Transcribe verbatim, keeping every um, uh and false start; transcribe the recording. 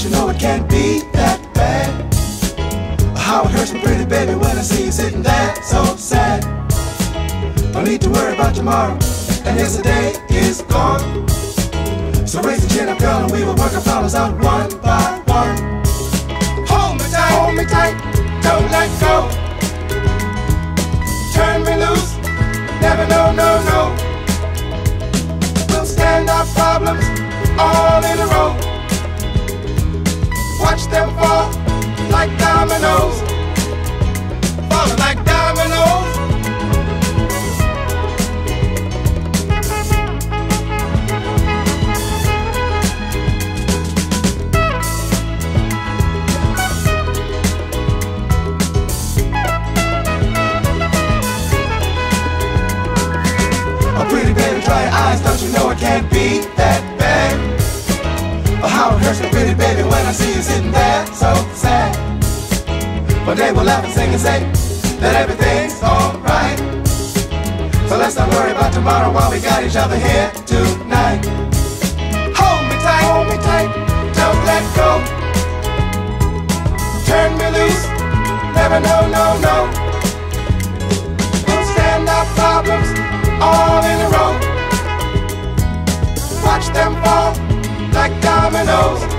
you know it can't be that bad? How it hurts me, pretty baby, when I see you sitting there so sad. Don't need to worry about tomorrow, and yesterday is gone. So raise the chin up, girl, and we will work our problems out one by one. Hold me tight, hold me tight, don't let go. Turn me loose, never no, no, no. We'll stand our problems all in a row. Watch them fall like dominoes, falling like dominoes. Oh, pretty baby, dry your eyes, don't you know it can't be that bad? Oh, how it hurts me, pretty baby, when I see you sitting there so sad. One day we'll laugh and sing and say that everything's alright. So let's not worry about tomorrow while we got each other here tonight. Hold me tight, hold me tight, don't let go. Turn me loose, never no, no, no. We'll stand our problems all in a row. Watch them fall like dominoes.